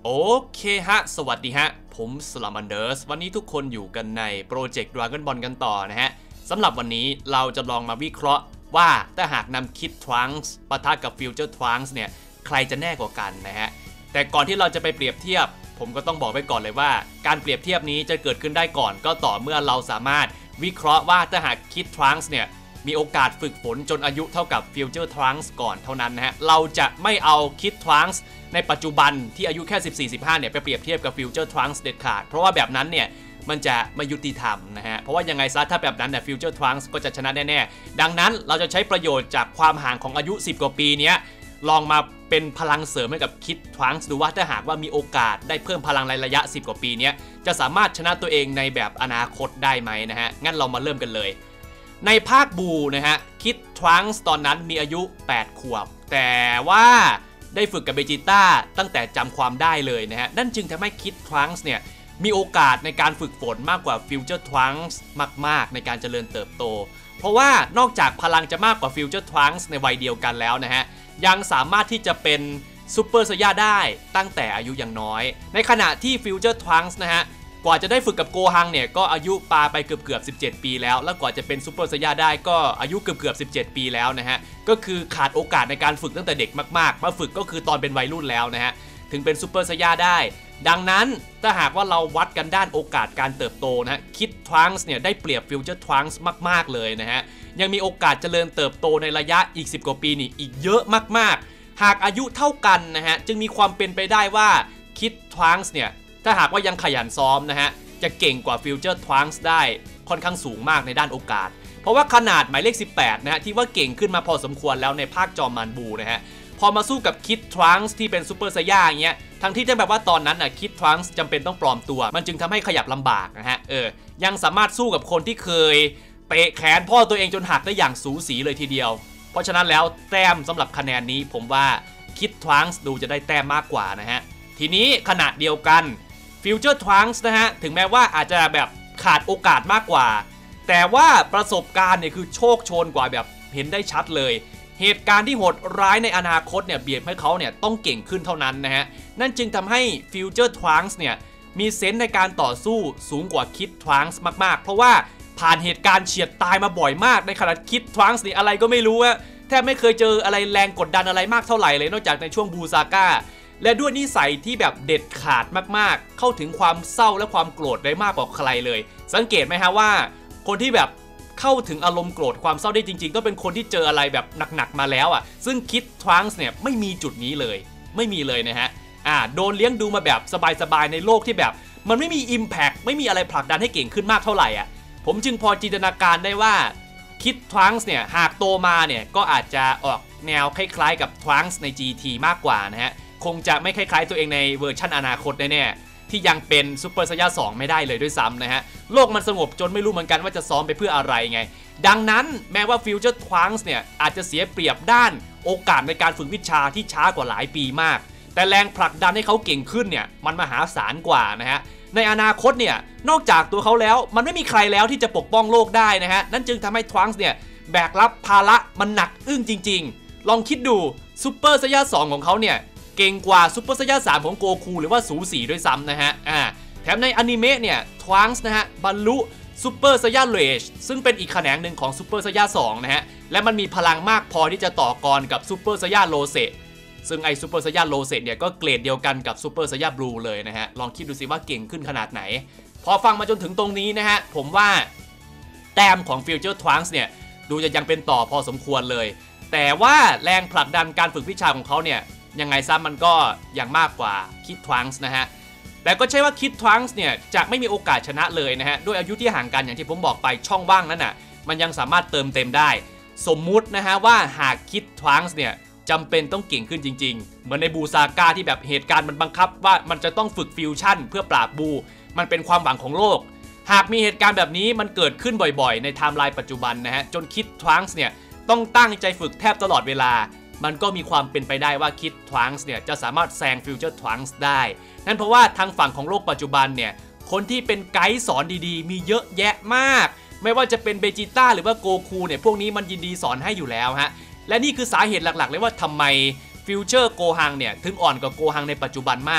โอเคฮะสวัสดีฮะผมสลามันเดอร์สวันนี้ทุกคนอยู่กันในโปรเจกต์ Dragon Ball กันต่อนะฮะสำหรับวันนี้เราจะลองมาวิเคราะห์ว่าถ้าหากนำคิดทรังส์ปะทะกับฟิวเจอร์ทรังส์เนี่ยใครจะแน่กว่ากันนะฮะแต่ก่อนที่เราจะไปเปรียบเทียบผมก็ต้องบอกไว้ก่อนเลยว่าการเปรียบเทียบนี้จะเกิดขึ้นได้ก่อนก็ต่อเมื่อเราสามารถวิเคราะห์ว่าถ้าหากคิดทรังส์เนี่ยมีโอกาสฝึกฝนจนอายุเท่ากับฟิวเจอร์ทรังส์ก่อนเท่านั้นนะฮะเราจะไม่เอาคิดทรังส์ในปัจจุบันที่อายุแค่ 14-15 เนี่ยไปเปรียบเทียบกับฟิวเจอร์ทรังส์เด็ดขาดเพราะว่าแบบนั้นเนี่ยมันจะไม่ยุติธรรมนะฮะเพราะว่ายังไงซะถ้าแบบนั้นเนี่ยฟิวเจอร์ทรังส์ก็จะชนะแน่ๆดังนั้นเราจะใช้ประโยชน์จากความห่างของอายุ10 กว่าปีเนี้ยลองมาเป็นพลังเสริมให้กับคิดทรังส์ดูว่าถ้าหากว่ามีโอกาสได้เพิ่มพลังในระยะ10 กว่าปีเนี้ยจะสามารถชนะตัวเองในแบบอนาคตได้ไหมนะฮะงั้นเรามาเริ่มกันเลยในภาคบูนะฮะคิดทรังส์ตอนนั้นมีอายุ8 ขวบแต่ว่าได้ฝึกกับเบจิต้าตั้งแต่จำความได้เลยนะฮะนั่นจึงทำให้คิดทรังส์เนี่ยมีโอกาสในการฝึกฝนมากกว่าฟิวเจอร์ทรังส์มากๆในการเจริญเติบโตเพราะว่านอกจากพลังจะมากกว่าฟิวเจอร์ทรังส์ในวัยเดียวกันแล้วนะฮะยังสามารถที่จะเป็นซูเปอร์ไซย่าได้ตั้งแต่อายุยังน้อยในขณะที่ฟิวเจอร์ทรังส์นะฮะกว่าจะได้ฝึกกับโกฮังเนี่ยก็อายุปาไปเกือบ17 ปีแล้วกว่าจะเป็นซูเปอร์ไซย่าได้ก็อายุเกือบ17 ปีแล้วนะฮะก็คือขาดโอกาสในการฝึกตั้งแต่เด็กมากๆมาฝึกก็คือตอนเป็นวัยรุ่นแล้วนะฮะถึงเป็นซูเปอร์ไซย่าได้ดังนั้นถ้าหากว่าเราวัดกันด้านโอกาสการเติบโตนะฮะคิดทรังส์เนี่ยได้เปรียบฟิวเจอร์ทรังส์มากๆเลยนะฮะยังมีโอกาสเจริญเติบโตในระยะอีก10 กว่าปีนี่อีกเยอะมากๆหากอายุเท่ากันนะฮะจึงมีความเป็นไปได้ว่าคิดทรังส์เนี่ยถ้าหากว่ายังขยันซ้อมนะฮะจะเก่งกว่าฟิวเจอร์ทรังส์ได้ค่อนข้างสูงมากในด้านโอกาสเพราะว่าขนาดหมายเลข18นะฮะที่ว่าเก่งขึ้นมาพอสมควรแล้วในภาคจอมมารบูนะฮะพอมาสู้กับคิดทรังส์ที่เป็นซูเปอร์ไซย่าอย่างเงี้ยทั้งที่จะแบบว่าตอนนั้นน่ะคิดทรังส์จำเป็นต้องปลอมตัวมันจึงทำให้ขยับลำบากนะฮะยังสามารถสู้กับคนที่เคยเตะแขนพ่อตัวเองจนหักได้อย่างสูสีเลยทีเดียวเพราะฉะนั้นแล้วแต้มสำหรับคะแนนนี้ผมว่าคิดทรังส์ดูจะได้แต้มมากกว่านะฮะทีนี้ขณะเดียวกันฟิวเจอร์ทรังส์นะฮะถึงแม้ว่าอาจจะแบบขาดโอกาสมากกว่าแต่ว่าประสบการณ์เนี่ยคือโชคโชนกว่าแบบเห็นได้ชัดเลยเหตุการณ์ที่โหดร้ายในอนาคตเนี่ยเบียดให้เขาเนี่ยต้องเก่งขึ้นเท่านั้นนะฮะนั่นจึงทำให้ฟิวเจอร์ทรังส์เนี่ยมีเซนส์ในการต่อสู้สูงกว่าคิดทรังส์มากๆเพราะว่าผ่านเหตุการณ์เฉียดตายมาบ่อยมากในขณะคิดทรังส์นี่อะไรก็ไม่รู้อะแทบไม่เคยเจออะไรแรงกดดันอะไรมากเท่าไหร่เลยนอกจากในช่วงบูซาก้าและด้วยนิสัยที่แบบเด็ดขาดมากๆเข้าถึงความเศร้าและความโกรธได้มากกว่าใครเลยสังเกตไหมฮะว่าคนที่แบบเข้าถึงอารมณ์โกรธความเศร้าได้จริงๆต้องเป็นคนที่เจออะไรแบบหนักๆมาแล้วอ่ะซึ่งคิดทรังส์เนี่ยไม่มีจุดนี้เลยไม่มีเลยนะฮะโดนเลี้ยงดูมาแบบสบายๆในโลกที่แบบมันไม่มี Impact ไม่มีอะไรผลักดันให้เก่งขึ้นมากเท่าไหร่อ่ะผมจึงพอจินตนาการได้ว่าคิดทรังส์เนี่ยหากโตมาเนี่ยก็อาจจะออกแนวคล้ายๆกับทรังส์ใน GT มากกว่านะฮะคงจะไม่คล้ายๆตัวเองในเวอร์ชันอนาคตแน่ๆที่ยังเป็นซูเปอร์ไซย่า2ไม่ได้เลยด้วยซ้ำนะฮะโลกมันสงบจนไม่รู้เหมือนกันว่าจะซ้อมไปเพื่ออะไรไงดังนั้นแม้ว่าฟิวเจอร์ทรังส์เนี่ยอาจจะเสียเปรียบด้านโอกาสในการฝึกวิชาที่ช้ากว่าหลายปีมากแต่แรงผลักดันให้เขาเก่งขึ้นเนี่ยมันมหาศาลกว่านะฮะในอนาคตเนี่ยนอกจากตัวเขาแล้วมันไม่มีใครแล้วที่จะปกป้องโลกได้นะฮะนั่นจึงทำให้ทรังส์เนี่ยแบกรับภาระมันหนักอึ้งจริงๆลองคิดดูซูเปอร์ไซย่า2ของเขาเนี่ยเก่งกว่าซูเปอร์ไซย่า3ของโกคูหรือว่าสูสีด้วยซ้ำนะฮะแถมในอนิเมะเนี่ยทรังส์นะฮะบรรลุซูเปอร์ไซย่าเรจซึ่งเป็นอีกแขนงหนึ่งของซูเปอร์ไซย่า2นะฮะและมันมีพลังมากพอที่จะต่อกรกับซูเปอร์ไซย่าโรเซซึ่งไอซูเปอร์ไซย่าโรเซเนี่ยก็เกรดเดียวกันกับซูเปอร์ไซย่าบลูเลยนะฮะลองคิดดูสิว่าเก่งขึ้นขนาดไหนพอฟังมาจนถึงตรงนี้นะฮะผมว่าแต้มของฟิวเจอร์ทรังส์เนี่ยดูจะยังเป็นต่อพอสมควรเลยแต่ว่าแรงผลักดันการฝึกวิชาของเขาเนี่ยยังไงซะมันก็ยังมากกว่าคิดทรังส์นะฮะแต่ก็ใช่ว่าคิดทรังส์เนี่ยจะไม่มีโอกาสชนะเลยนะฮะด้วยอายุที่ห่างกันอย่างที่ผมบอกไปช่องว่างนั้นน่ะมันยังสามารถเติมเต็มได้สมมุตินะฮะว่าหากคิดทรังส์เนี่ยจำเป็นต้องเก่งขึ้นจริงๆเหมือนในบูซาก้าที่แบบเหตุการณ์มันบังคับว่ามันจะต้องฝึกฟิวชั่นเพื่อปราบบูมันเป็นความหวังของโลกหากมีเหตุการณ์แบบนี้มันเกิดขึ้นบ่อยๆในไทม์ไลน์ปัจจุบันนะฮะจนคิดทรังส์เนี่ยต้องตั้งใจฝึกแทบตลอดเวลามันก็มีความเป็นไปได้ว่าคิดทรังส์เนี่ยจะสามารถแซงฟิวเจอร์ทรังส์ได้นั่นเพราะว่าทางฝั่งของโลกปัจจุบันเนี่ยคนที่เป็นไกด์สอนดีๆมีเยอะแยะมากไม่ว่าจะเป็นเบจิต้าหรือว่าโกคูเนี่ยพวกนี้มันยินดีสอนให้อยู่แล้วฮะและนี่คือสาเหตุหลักๆเลยว่าทำไมฟิวเจอร์โกฮังเนี่ยถึงอ่อนกว่าโกฮังในปัจจุบันมาก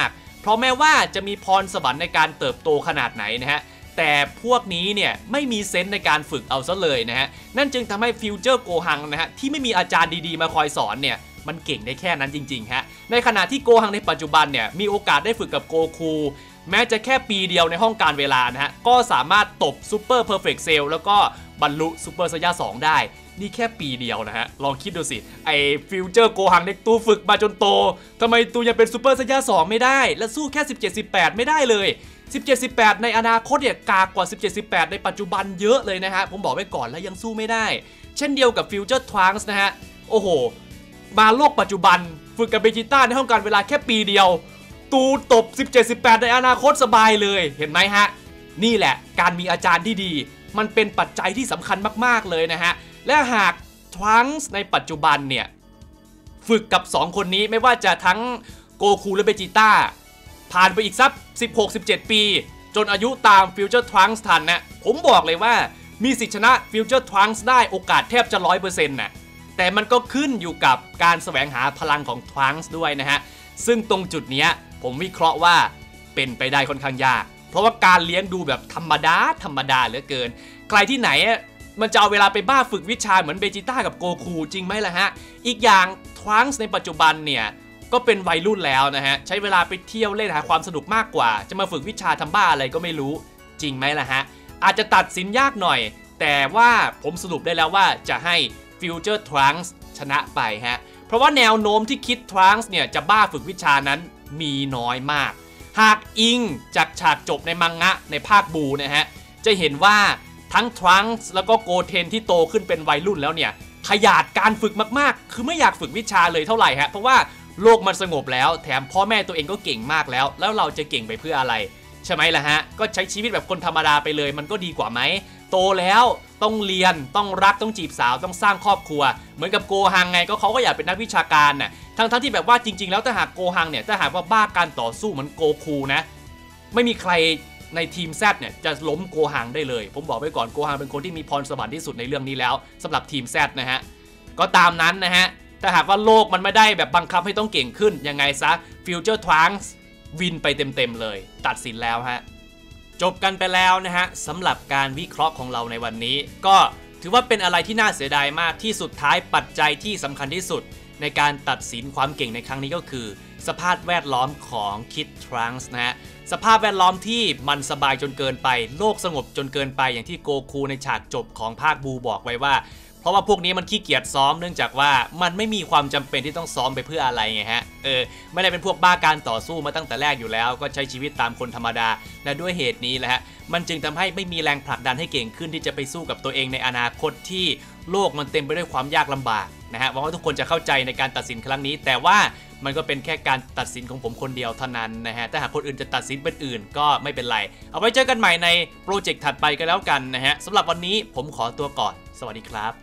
เพราะแม้ว่าจะมีพรสวรรค์ในการเติบโตขนาดไหนนะฮะแต่พวกนี้เนี่ยไม่มีเซนส์ในการฝึกเอาซะเลยนะฮะนั่นจึงทำให้ฟิวเจอร์โกฮังนะฮะที่ไม่มีอาจารย์ดีๆมาคอยสอนเนี่ยมันเก่งได้แค่นั้นจริงๆฮะในขณะที่โกฮังในปัจจุบันเนี่ยมีโอกาสได้ฝึกกับโกคูแม้จะแค่ปีเดียวในห้องการเวลานะฮะก็สามารถตบซูเปอร์เพอร์เฟกต์เซลแล้วก็บรรลุซูเปอร์ไซย่า2ได้นี่แค่ปีเดียวนะฮะลองคิดดูสิไอฟิวเจอร์โกฮังในตูฝึกมาจนโตทำไมตูยังเป็นซูเปอร์ไซย่า2ไม่ได้และสู้แค่17-18ไม่ได้เลย17-18ในอนาคตเนี่ยกากกว่า17-18ในปัจจุบันเยอะเลยนะฮะผมบอกไว้ก่อนแล้วยังสู้ไม่ได้เช่นเดียวกับฟิวเจอร์ทรังส์นะฮะโอ้โหมาโลกปัจจุบันฝึกกับเบจิต้าในห้องการเวลาแค่ปีเดียวตูตบ17-18ในอนาคตสบายเลยเห็นไหมฮะนี่แหละการมีอาจารย์ที่ดีมันเป็นปัจจัยที่สำคัญมากๆเลยนะฮะและหากทรังส์ในปัจจุบันเนี่ยฝึกกับ2คนนี้ไม่ว่าจะทั้งโกคูและเบจิต้าผ่านไปอีกสัก16-17 ปีจนอายุตามฟิวเจอร์ทรังส์ทันนะผมบอกเลยว่ามีสิทธิชนะฟิวเจอร์ทรังส์ได้โอกาสแทบจะ 100% นะแต่มันก็ขึ้นอยู่กับการแสวงหาพลังของทรังส์ด้วยนะฮะซึ่งตรงจุดนี้ผมวิเคราะห์ว่าเป็นไปได้ค่อนข้างยากเพราะว่าการเลี้ยงดูแบบธรรมดาเหลือเกินใครที่ไหนมันจะเอาเวลาไปบ้าฝึกวิชาเหมือนเบจิต้ากับโกคูจริงไหมล่ะฮะอีกอย่างทรังส์ในปัจจุบันเนี่ยก็เป็นวัยรุ่นแล้วนะฮะใช้เวลาไปเที่ยวเล่นหาความสนุกมากกว่าจะมาฝึกวิชาทำบ้าอะไรก็ไม่รู้จริงไหมล่ะฮะอาจจะตัดสินยากหน่อยแต่ว่าผมสรุปได้แล้วว่าจะให้ฟิวเจอร์ทรังส์ชนะไปฮะเพราะว่าแนวโน้มที่คิดทรังส์เนี่ยจะบ้าฝึกวิชานั้นมีน้อยมากหากอิงจากฉากจบในมังงะในภาคบูนะฮะจะเห็นว่าทั้งทรังส์แล้วก็โกเทนที่โตขึ้นเป็นวัยรุ่นแล้วเนี่ยขยาดการฝึกมากๆคือไม่อยากฝึกวิชาเลยเท่าไหร่ฮะเพราะว่าโลกมันสงบแล้วแถมพ่อแม่ตัวเองก็เก่งมากแล้วเราจะเก่งไปเพื่ออะไรใช่ไหมล่ะฮะก็ใช้ชีวิตแบบคนธรรมดาไปเลยมันก็ดีกว่าไหมโตแล้วต้องเรียนต้องรักต้องจีบสาวต้องสร้างครอบครัวเหมือนกับโกฮังไงก็เขาก็อยากเป็นนักวิชาการน่ะทั้งที่แบบว่าจริงๆแล้วถ้าหากโกฮังเนี่ยถ้าหากว่าบ้าการต่อสู้เหมือนโกคูนะไม่มีใครในทีมแซดเนี่ยจะล้มโกฮังได้เลยผมบอกไว้ก่อนโกฮังเป็นคนที่มีพรสวรรค์ที่สุดในเรื่องนี้แล้วสำหรับทีมแซดนะฮะก็ตามนั้นนะฮะถ้าหากว่าโลกมันไม่ได้แบบบังคับให้ต้องเก่งขึ้นยังไงซะฟิวเจอร์ทรังส์วินไปเต็มๆเลยตัดสินแล้วฮะจบกันไปแล้วนะฮะสำหรับการวิเคราะห์ของเราในวันนี้ก็ถือว่าเป็นอะไรที่น่าเสียดายมากที่สุดท้ายปัจจัยที่สำคัญที่สุดในการตัดสินความเก่งในครั้งนี้ก็คือสภาพแวดล้อมของคิดทรังส์นะฮะสภาพแวดล้อมที่มันสบายจนเกินไปโลกสงบจนเกินไปอย่างที่โกคูในฉากจบของภาคบูบอกไว้ว่าเพราะว่าพวกนี้มันขี้เกียจซ้อมเนื่องจากว่ามันไม่มีความจำเป็นที่ต้องซ้อมไปเพื่ออะไรไงฮะไม่ได้เป็นพวกบ้าการต่อสู้มาตั้งแต่แรกอยู่แล้วก็ใช้ชีวิตตามคนธรรมดาและด้วยเหตุนี้แหละฮะมันจึงทำให้ไม่มีแรงผลักดันให้เก่งขึ้นที่จะไปสู้กับตัวเองในอนาคตที่โลกมันเต็มไปด้วยความยากลำบากนะฮะหวังว่าทุกคนจะเข้าใจในการตัดสินครั้งนี้แต่ว่ามันก็เป็นแค่การตัดสินของผมคนเดียวเท่านั้นนะฮะถ้าหากคนอื่นจะตัดสินเป็นอื่นก็ไม่เป็นไรเอาไว้เจอกันใหม่ในโปรเจกต์ถัดไปกันแล้วกันนะฮะสำหรับวันนี้ผมขอตัวก่อนสวัสดีครับ